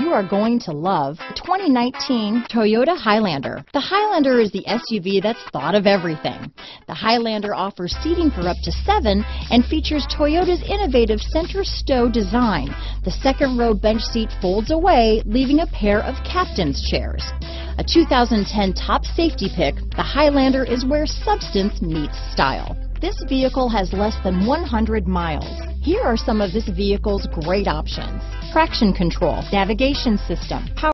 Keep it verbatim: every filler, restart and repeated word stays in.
you are going to love the twenty nineteen Toyota Highlander. The Highlander is the S U V that's thought of everything. The Highlander offers seating for up to seven and features Toyota's innovative center stow design. The second row bench seat folds away, leaving a pair of captain's chairs. A two thousand ten top safety pick, the Highlander is where substance meets style. This vehicle has less than one hundred miles. Here are some of this vehicle's great options: traction control, navigation system, power